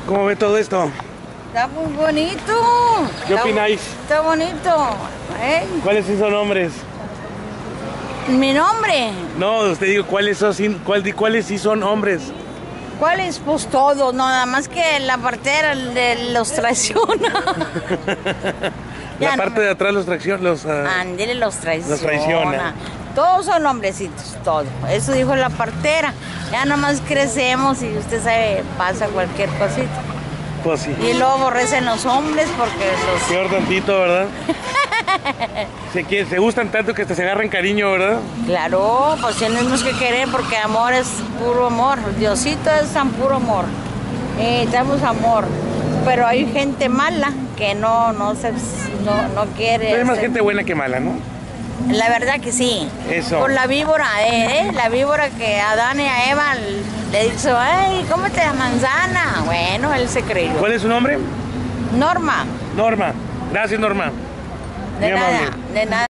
¿Cómo ve todo esto? Está muy bonito. ¿Qué opináis? Está bonito. ¿Cuáles sí son hombres? Mi nombre. No, usted digo, ¿cuáles sí son hombres? ¿Cuáles? Pues todos, no, nada más que la partera los traiciona. La Ya parte no, de atrás los Ándele, los traiciona. Los traiciona. Todos son hombrecitos, todos. Eso dijo la partera. Ya nomás crecemos y usted sabe, pasa cualquier cosita. Pues sí. Y luego aborrecen los hombres porque los... Peor tantito, ¿verdad? Se gustan tanto que hasta se agarran cariño, ¿verdad? Claro, pues tenemos que querer porque amor es puro amor. Diosito es tan puro amor. Damos amor. Pero hay gente mala que no quiere. Pero hay más gente buena que mala, ¿no? La verdad que sí. Eso. Por la víbora, la víbora que a Adán y a Eva le dijo, ay, cómete la manzana. Bueno, él se creyó. ¿Cuál es su nombre? Norma. Norma. Gracias, Norma. De Muy nada, amable. de nada.